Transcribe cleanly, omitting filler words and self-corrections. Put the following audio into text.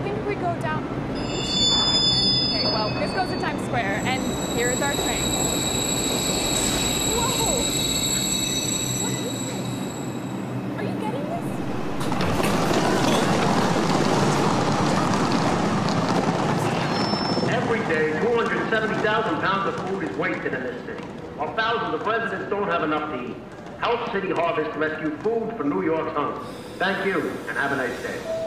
think we go down. Okay, well, this goes to Times Square, and here is our train. Whoa! What is this? Are you getting this? Every day, 270,000 pounds of food is wasted in this city, while thousands of residents don't have enough to eat. Help City Harvest rescue food for New York's hunger. Thank you, and have a nice day.